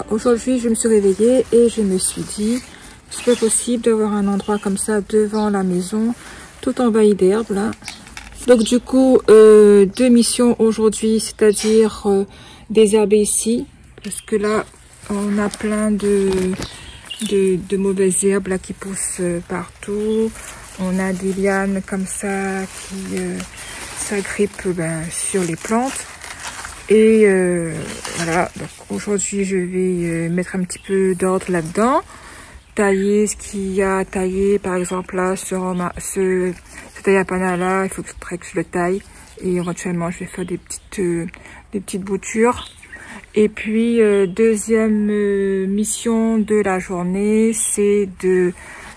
aujourd'hui je me suis réveillée et je me suis dit, c'est pas possible d'avoir un endroit comme ça devant la maison, tout envahi d'herbe là. Donc du coup, deux missions aujourd'hui, c'est-à-dire désherber ici, parce que là, on a plein de mauvaises herbes là qui poussent partout. On a des lianes comme ça qui s'agrippent sur les plantes. Et voilà, donc aujourd'hui je vais mettre un petit peu d'ordre là-dedans. Tailler ce qu'il y a à tailler, par exemple là, ce taille-à-panna là, il faut que je le taille. Et éventuellement je vais faire des petites boutures. Et puis deuxième mission de la journée, c'est de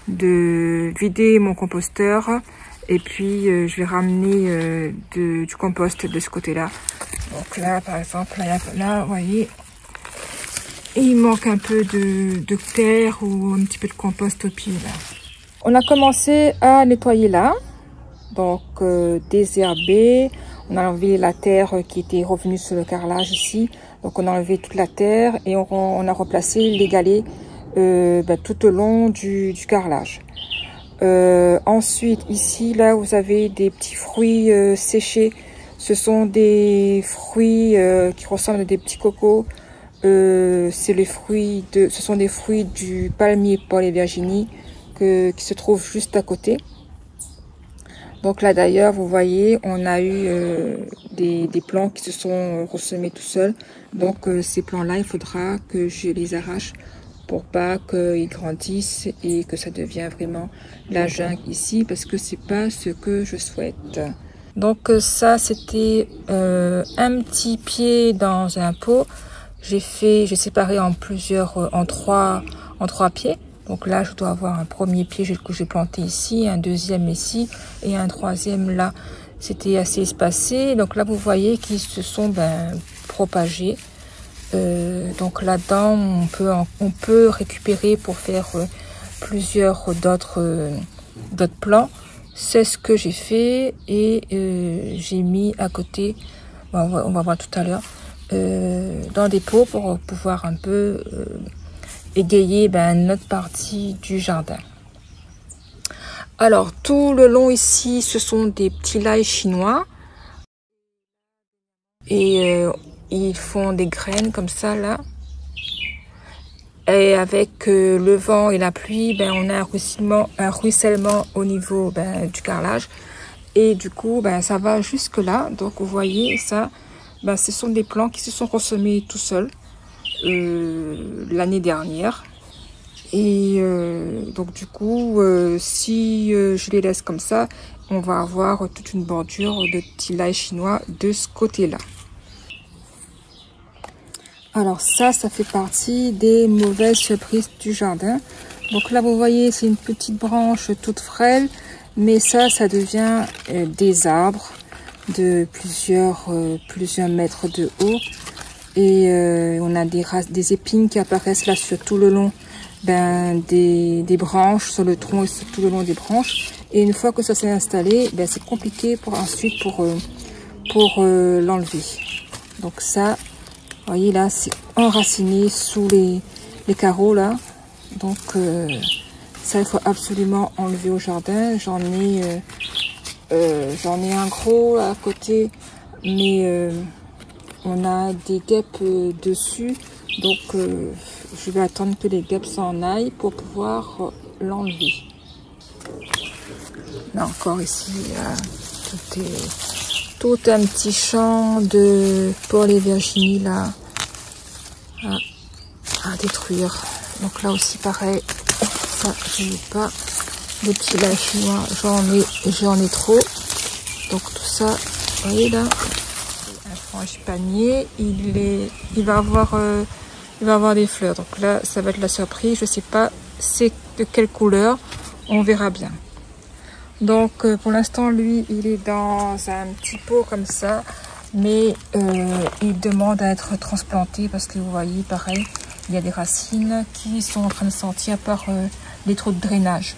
vider mon composteur. Et puis je vais ramener du compost de ce côté-là. Donc là par exemple, là vous voyez, il manque un peu de terre ou un petit peu de compost au pied là. On a commencé à nettoyer là, donc désherber. On a enlevé la terre qui était revenue sur le carrelage ici. Donc on a enlevé toute la terre et on a remplacé les galets tout au long du carrelage. Ensuite ici là vous avez des petits fruits séchés. Ce sont des fruits qui ressemblent à des petits cocos. Ce sont des fruits du palmier Paul et Virginie qui se trouvent juste à côté. Donc là d'ailleurs vous voyez on a eu des plants qui se sont ressemés tout seuls. Donc ces plants là il faudra que je les arrache pour pas qu'ils grandissent et que ça devienne vraiment la jungle ici, parce que c'est pas ce que je souhaite. Donc ça c'était un petit pied dans un pot. J'ai séparé en trois pieds. Donc là, je dois avoir un premier pied que j'ai planté ici, un deuxième ici et un troisième là. C'était assez espacé. Donc là, vous voyez qu'ils se sont propagés. Donc là-dedans, on peut récupérer pour faire plusieurs d'autres plants. C'est ce que j'ai fait et j'ai mis à côté. On va voir tout à l'heure. Dans des pots pour pouvoir un peu égayer notre partie du jardin. Alors tout le long ici ce sont des petits lails chinois et ils font des graines comme ça là, et avec le vent et la pluie on a un ruissellement au niveau du carrelage et du coup ça va jusque là. Donc vous voyez ça, ce sont des plants qui se sont ressemés tout seuls l'année dernière. Et donc du coup, si je les laisse comme ça, on va avoir toute une bordure de petits lails chinois de ce côté-là. Alors ça fait partie des mauvaises surprises du jardin. Donc là, vous voyez, c'est une petite branche toute frêle, mais ça devient des arbres de plusieurs mètres de haut. Et on a des épines qui apparaissent là sur tout le long des branches, sur le tronc et sur tout le long des branches. Et une fois que ça s'est installé, c'est compliqué pour l'enlever. Donc ça, vous voyez là, c'est enraciné sous les carreaux là. Donc ça, il faut absolument enlever au jardin. J'en ai un gros là, à côté, mais on a des guêpes dessus, donc je vais attendre que les guêpes s'en aillent pour pouvoir l'enlever. Là encore ici, tout un petit champ de Paul et Virginie là à détruire. Donc là aussi pareil, ça je n'ai pas. Les petits lails chinois, j'en ai trop. Donc tout ça, vous voyez là. Un frangipanier, il va avoir des fleurs. Donc là, ça va être la surprise. Je sais pas c'est de quelle couleur. On verra bien. Donc pour l'instant, lui, il est dans un petit pot comme ça. Mais il demande à être transplanté parce que vous voyez, pareil, il y a des racines qui sont en train de sortir par les trous de drainage.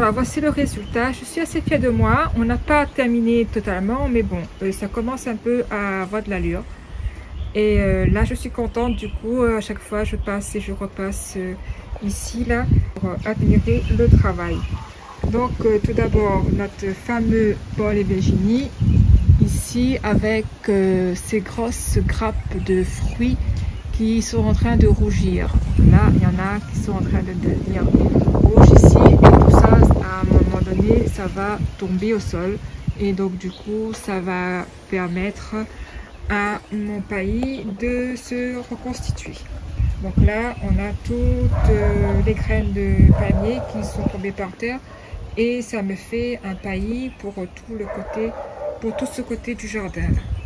Voilà, voici le résultat. Je suis assez fière de moi. On n'a pas terminé totalement, mais bon, ça commence un peu à avoir de l'allure. Et là, je suis contente. Du coup, à chaque fois, je passe et je repasse ici, là, pour admirer le travail. Donc, tout d'abord, notre fameux Paul et Virginie, ici, avec ces grosses grappes de fruits qui sont en train de rougir. Là, il y en a qui sont en train de devenir rouges ici, et tout ça, à un moment donné, ça va tomber au sol. Et donc, du coup, ça va permettre à mon paillis de se reconstituer. Donc là, on a toutes les graines de palmier qui sont tombées par terre, et ça me fait un paillis pour tout ce côté du jardin.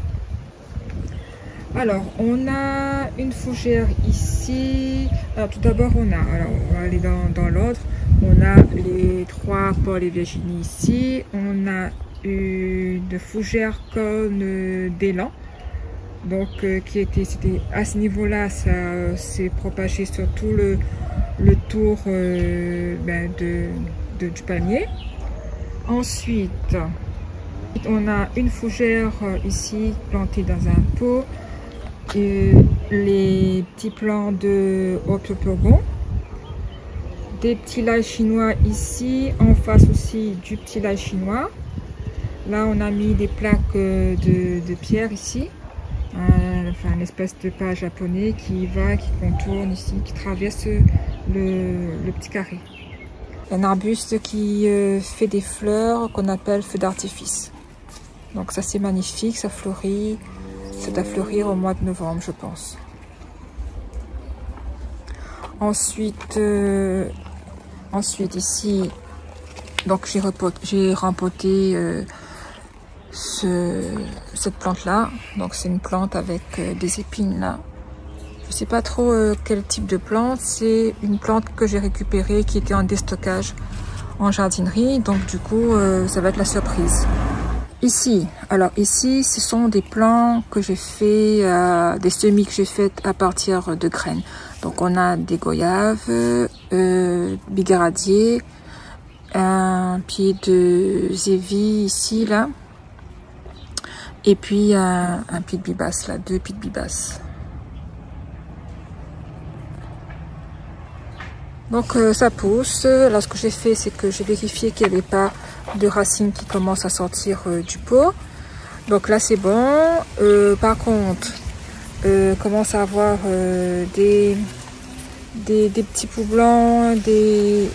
Alors, on a une fougère ici. Alors, tout d'abord, on va aller dans l'ordre. On a les 3 Paul et Virginie ici. On a une fougère cône d'élan. Donc, c'était à ce niveau-là, ça s'est propagé sur tout le tour du palmier. Ensuite, on a une fougère ici plantée dans un pot. Les petits plants de Opiopogon, des petits lails chinois ici, en face aussi du petit lail chinois. Là, on a mis des plaques de pierre ici, enfin une espèce de pas japonais qui contourne ici, qui traverse le petit carré. Un arbuste qui fait des fleurs qu'on appelle feux d'artifice. Donc ça, c'est magnifique, ça fleurit. Ça doit fleurir au mois de novembre, je pense. Ensuite ici, donc j'ai rempoté cette plante-là. Donc c'est une plante avec des épines là. Je sais pas trop quel type de plante. C'est une plante que j'ai récupérée qui était en déstockage en jardinerie. Donc du coup, ça va être la surprise. Ici, ce sont des plants que j'ai fait, des semis que j'ai fait à partir de graines. Donc on a des goyaves, bigaradier, un pied de zévi ici, là, et puis un pied de bibasse, là, 2 pieds de bibasse. Donc ça pousse. Là, ce que j'ai fait, c'est que j'ai vérifié qu'il n'y avait pas de racines qui commencent à sortir du pot. Donc là, c'est bon. Par contre, commence à avoir des petits poux blancs, de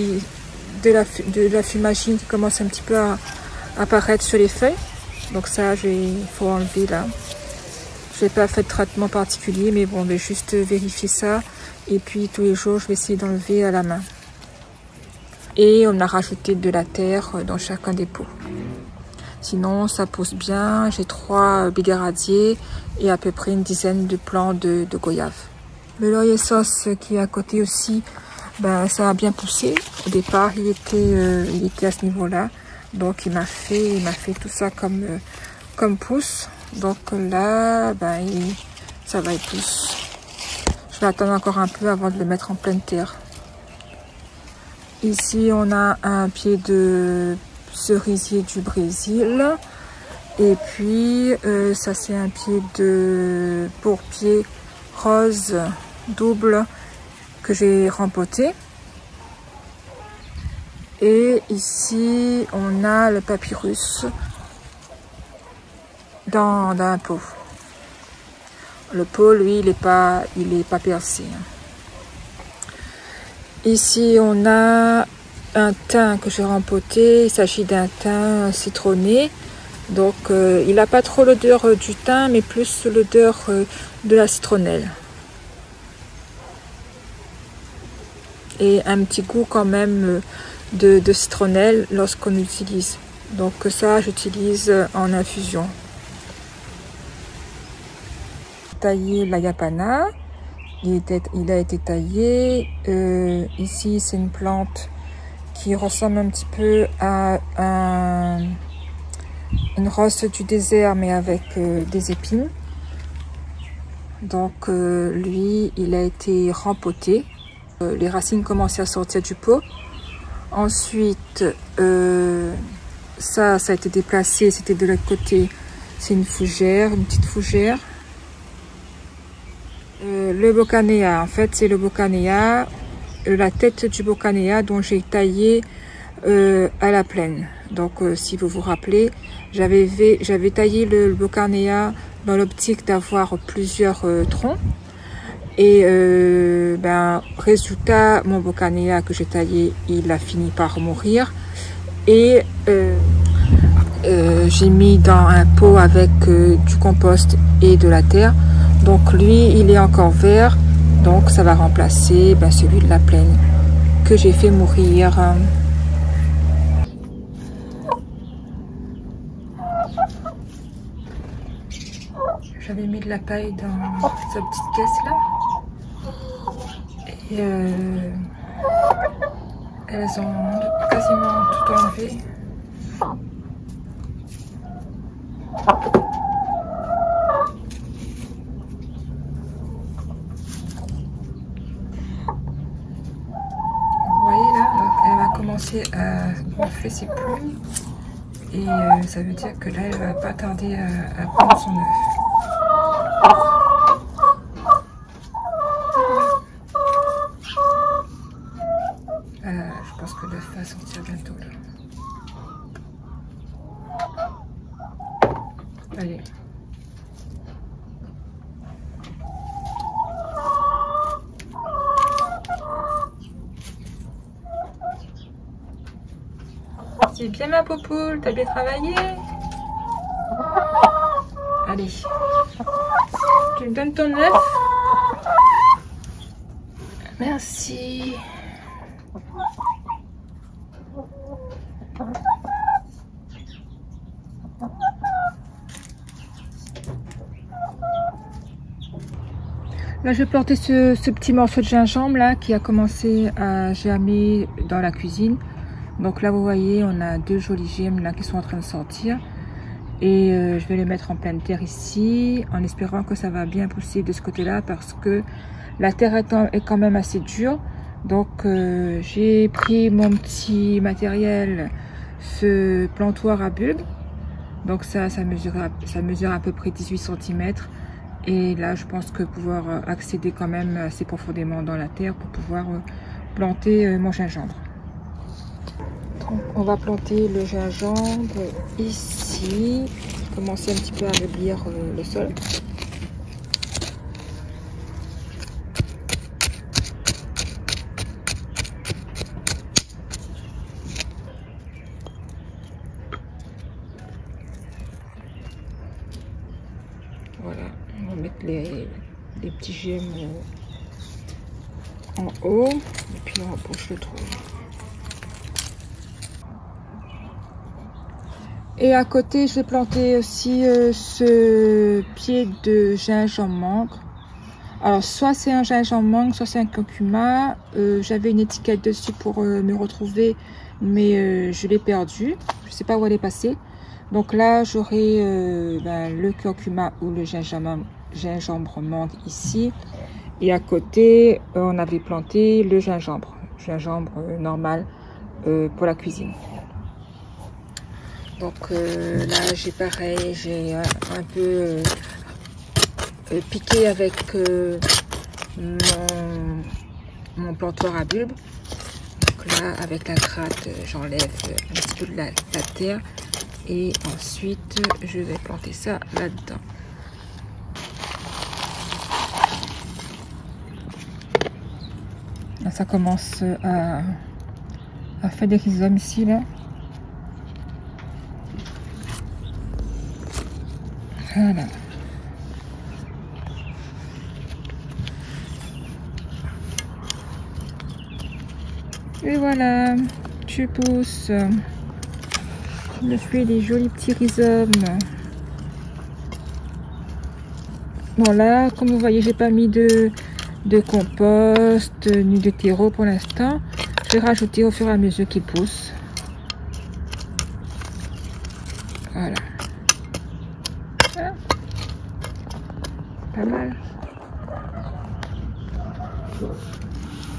la fumagine qui commence un petit peu à apparaître sur les feuilles. Donc ça, il faut enlever là. Je n'ai pas fait de traitement particulier, mais bon, je vais juste vérifier ça. Et puis tous les jours, je vais essayer d'enlever à la main. Et on a rajouté de la terre dans chacun des pots. Sinon, ça pousse bien. J'ai 3 bigaradiers et à peu près une dizaine de plants de goyave. Le laurier sauce qui est à côté aussi, ça a bien poussé. Au départ, il était à ce niveau-là. Donc il m'a fait tout ça comme pousse. Donc là, ça va, il pousse. Je vais attendre encore un peu avant de le mettre en pleine terre. Ici, on a un pied de cerisier du Brésil. Et puis, ça, c'est un pied de pourpier rose double que j'ai rempoté. Et ici, on a le papyrus dans un pot. Le pot, lui, il est pas percé. Ici, on a un thym que j'ai rempoté. Il s'agit d'un thym citronné. Donc, il n'a pas trop l'odeur du thym, mais plus l'odeur de la citronnelle. Et un petit goût quand même de citronnelle lorsqu'on l'utilise. Donc ça, j'utilise en infusion. Tailler la yapana. Il a été taillé. Ici, c'est une plante qui ressemble un petit peu à une rose du désert, mais avec des épines. Donc, lui, il a été rempoté. Les racines commençaient à sortir du pot. Ensuite, ça a été déplacé, c'était de l'autre côté. C'est une fougère, une petite fougère. Le Boccaneia, en fait, c'est le Boccaneia, la tête du Boccaneia dont j'ai taillé à la plaine. Donc, si vous vous rappelez, j'avais taillé le Boccaneia dans l'optique d'avoir plusieurs troncs. Et résultat, mon Boccaneia que j'ai taillé, il a fini par mourir. Et j'ai mis dans un pot avec du compost et de la terre. Donc lui, il est encore vert. Donc ça va remplacer celui de la plaine que j'ai fait mourir. J'avais mis de la paille dans cette petite caisse là. Et elles ont quasiment tout enlevé. Vous voyez là, elle va commencer à gonfler ses plumes. Et ça veut dire que là, elle va pas tarder à prendre son œuf. Je pense que l'œuf va sortir bientôt là. Allez. C'est bien ma popoule, t'as bien travaillé. Allez. Tu me donnes ton œuf. Merci. Là, je vais planter ce petit morceau de gingembre là qui a commencé à germer dans la cuisine. Donc là, vous voyez, on a deux jolies gemmes là qui sont en train de sortir. Et je vais les mettre en pleine terre ici, en espérant que ça va bien pousser de ce côté-là parce que la terre est quand même assez dure. Donc j'ai pris mon petit matériel, ce plantoir à bulbes. Donc ça mesure à peu près 18 cm. Et là, je pense que pouvoir accéder quand même assez profondément dans la terre pour pouvoir planter mon gingembre. Donc, on va planter le gingembre ici, commencer un petit peu à reblir le sol. Voilà, on va mettre les petits gemmes en haut et puis on rapproche le trou. Et à côté, je vais planter aussi ce pied de gingembre mangue. Alors, soit c'est un gingembre mangue, soit c'est un curcuma. J'avais une étiquette dessus pour me retrouver, mais je l'ai perdue. Je ne sais pas où elle est passée. Donc là, j'aurai le curcuma ou le gingembre mangue ici. Et à côté, on avait planté le gingembre normal pour la cuisine. Donc là, j'ai pareil, j'ai un peu piqué avec mon plantoir à bulbes. Donc là, avec la gratte, j'enlève un petit peu de la terre et ensuite, je vais planter ça là-dedans. Là, ça commence à faire des rhizomes ici, là. Voilà. Et voilà, tu pousses. Je fais des jolis petits rhizomes. Bon là, comme vous voyez, j'ai pas mis de compost ni de terreau pour l'instant. Je vais rajouter au fur et à mesure qu'il pousse. Voilà. Pas mal.